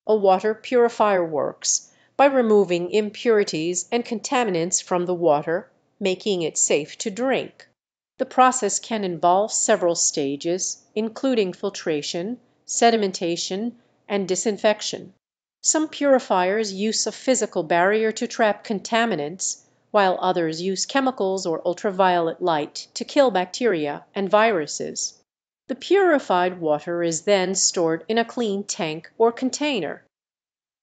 A water purifier works by removing impurities and contaminants from the water, making it safe to drink. The process can involve several stages, including filtration, sedimentation, and disinfection. Some purifiers use a physical barrier to trap contaminants, while others use chemicals or ultraviolet light to kill bacteria and viruses. The purified water is then stored in a clean tank or container.